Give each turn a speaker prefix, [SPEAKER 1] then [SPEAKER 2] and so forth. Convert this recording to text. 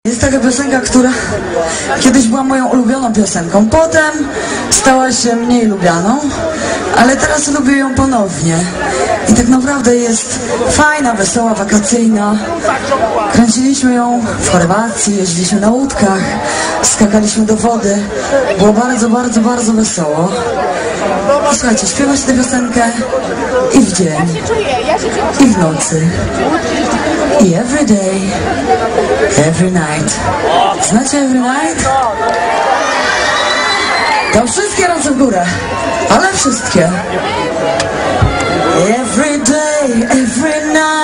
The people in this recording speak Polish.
[SPEAKER 1] Jest taka piosenka, która kiedyś była moją ulubioną piosenką, potem stała się mniej lubianą, ale teraz lubię ją ponownie. I tak naprawdę jest fajna, wesoła, wakacyjna. Kręciliśmy ją w Chorwacji, jeździliśmy na łódkach, skakaliśmy do wody. Było bardzo, bardzo, bardzo wesoło. I słuchajcie, śpiewa się tę piosenkę i w dzień, i w nocy, i every day, every night. Znacie every night? To wszystkie ręce w górę, ale wszystkie. Every day, every night.